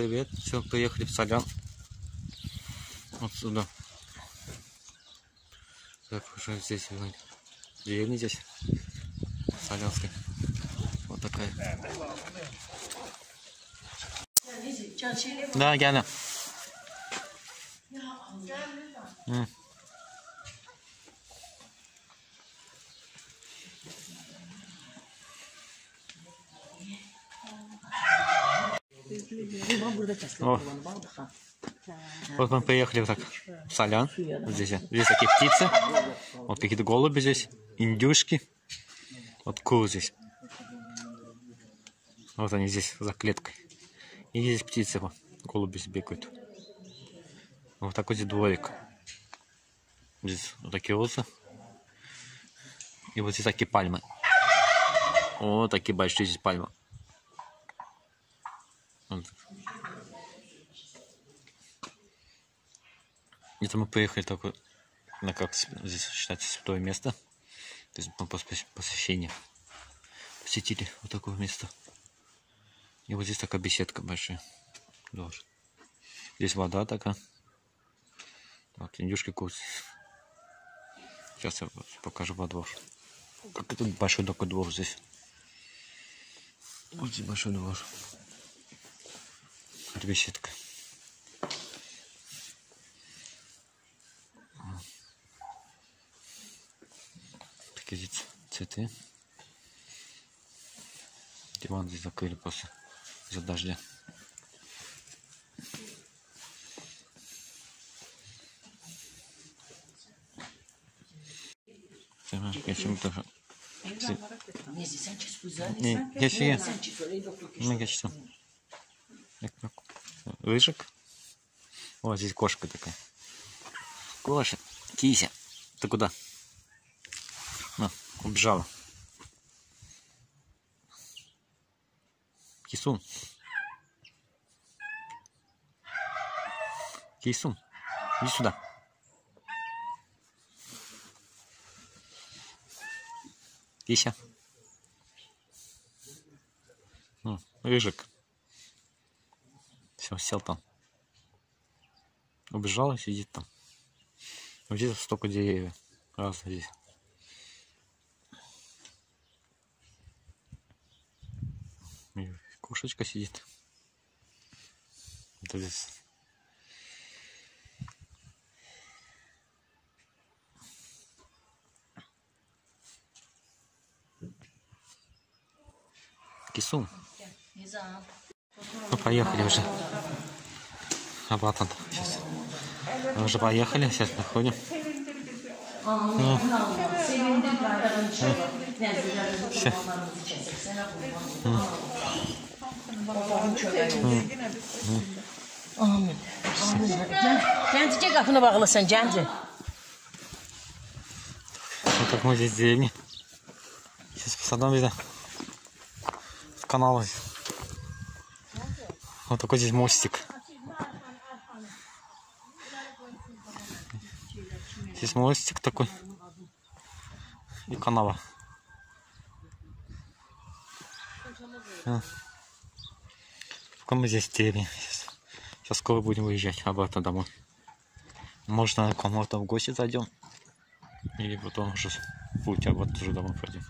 привет. Все, приехали в Солян. Вот сюда. Так, уже здесь деревня здесь. Солянская. Вот такая. Да, Яна. О. Вот мы приехали так в Солян. Вот здесь такие птицы. Вот какие-то голуби здесь. Индюшки. Вот куры здесь. Вот они здесь за клеткой. И здесь птицы, вот, голуби бегают. Вот такой здесь дворик. Здесь вот такие розы. И вот здесь такие пальмы. Вот такие большие здесь пальмы. Вот. Это мы приехали такое, на как здесь считается святое место. То есть мы посещение посетили вот такое место. И вот здесь такая беседка большая. Здесь вода такая. Вот индюшки курс. Сейчас я покажу во двор. Как это большой такой двор здесь. Вот здесь большой двор. Это беседка. Такие здесь цветы. Диван здесь закрыли после из-за дождя. Рыжик. О, здесь кошка такая. Коша, кися. Ты куда? На, убежала. Кисун. Кисун, иди сюда. Кися. Рыжик. Все, сел там. Убежал и сидит там. Вот здесь столько деревьев. Раз здесь. И кошечка сидит. Вот здесь. Кисун. Ну, поехали уже. Обратно. Сейчас. Мы уже поехали, сейчас находим. Все. Вот так мы здесь в деревне. Сейчас посадим видно. С канала. Вот такой здесь мостик. Здесь мостик такой. И канава. Пока мы здесь в деревне. Сейчас скоро будем выезжать обратно домой. Может, на кому-то в гости зайдем. Или потом уже в путь обратно уже домой пойдем.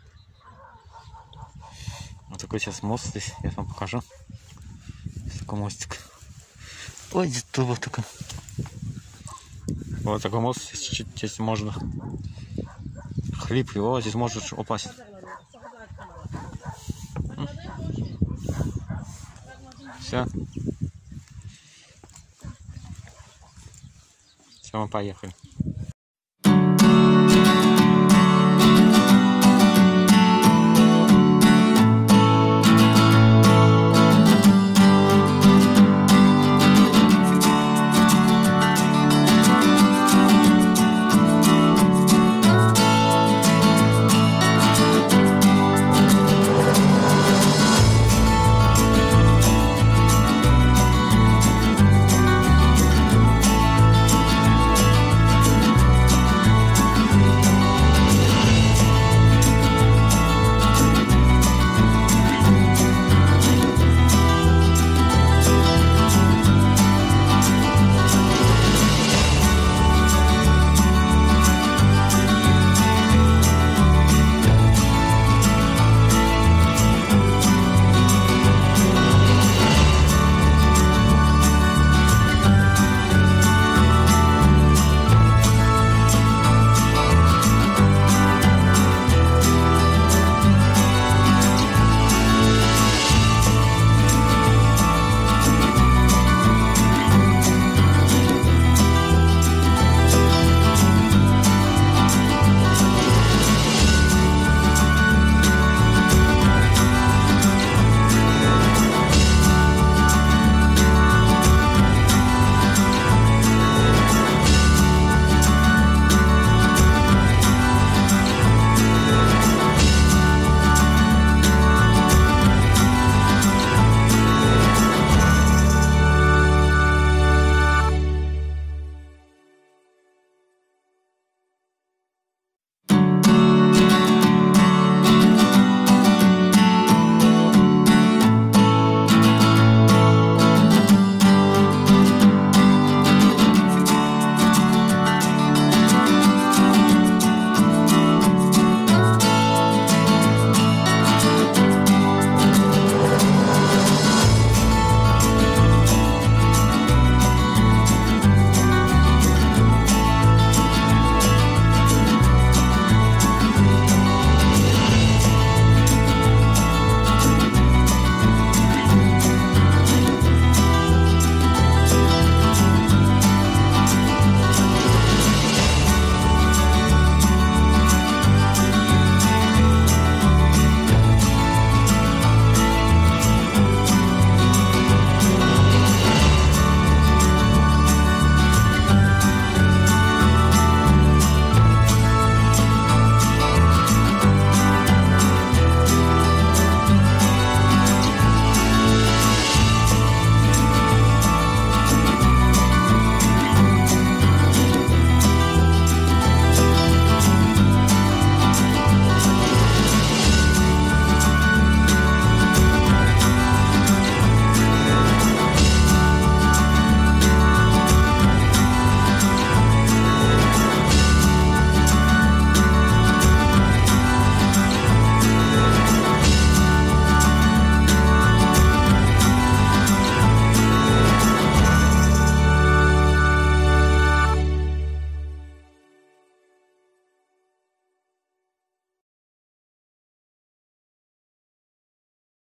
Вот такой сейчас мост здесь. Я вам покажу. Такой мостик. Ой, где-то вот такой. Вот такой мост. Здесь можно хлипкий. О, здесь может упасть. Все. Все, мы поехали.